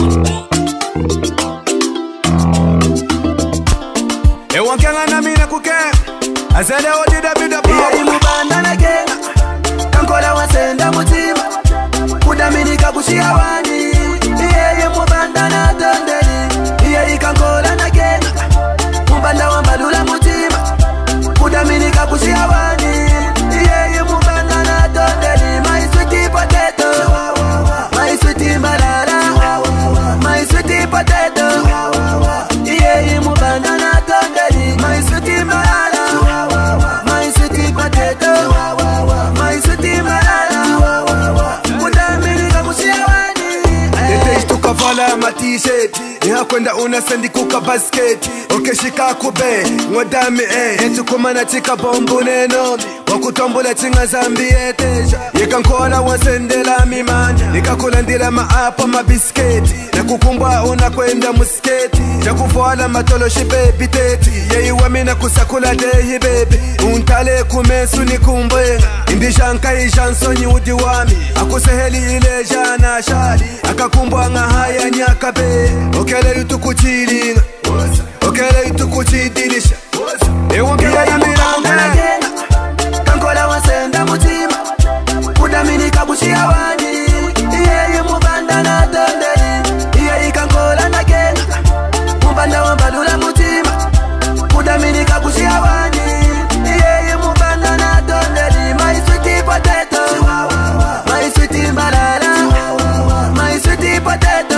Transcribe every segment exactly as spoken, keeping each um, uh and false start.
Ewankenga na mina kuke Azele odi da bida po Iya imubanda na kenga Kankola wasenda mutima Kudaminika kushia wani Iya imubanda na tondeli Iya ikankola na kenga Mubanda wambadula mutima Kudaminika kushia wani Iya imubanda na tondeli My sweetie potato My sweetie malala My sweetie potato Iya imubanda na tondeli My sweetie malala My sweetie potato My sweetie malala Kudaminika kushia wani Yete ishtuka vala ma t-shirt Iha kwenda unasendi kuka basket Okeshika kube Ngodami eh Yetu kumana chika bombu nenomi Wakutombula chinga zambi eteja Yeka nkola wasendela mimanya Nika kulandila maapo mabisketi Na kukumbwa unakwenda musketi Na kufuala matoloshi baby teti Yeyi wamina kusakula dehi baby Untale kumesu ni kumbwenga Indi shanka ishansonyi udi wami Akuseheli ile jana shali Akakumbwa nga haya nyaka be Okele yutu kuchilinga Okele yutu kuchidilisha Ewa mkela na miranga Kankola wasenda mutima Kudaminika kushia wani Iye mubanda na tondeli Iye ikankola na kenga Mubanda wambadula mutima Kudaminika kushia wani Iye mubanda na tondeli My sweetie potato My sweetie malala My sweetie potato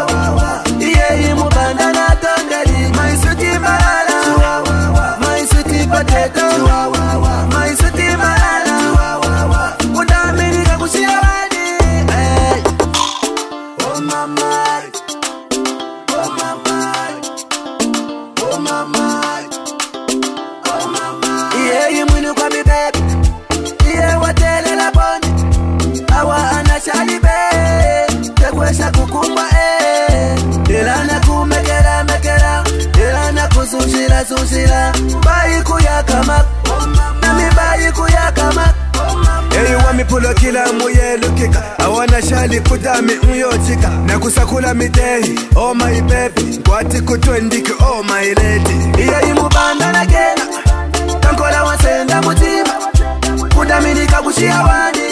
Iye mubanda na tondeli My sweetie malala My sweetie potato My sweetie malala Kudaminika kushia wani hey. Oh mama Oh mama Oh mama Oh mama Iye imwinu kwa mi baby Iye watele la boni Awa anashali baby Tekwesha kukumba eh Ilana kumekera mekera Ilana kusushila sushila Bayi kuyakamak Nami bayi kuyakamak Eyi wami pulo kila muyelu kika Awana shali kudami uyochika Na kusakula midehi Oh my baby Kwati kutwendiki oh my lady Iye imubanda na kenga Kankola wasenda mutima Kudaminika kushia wani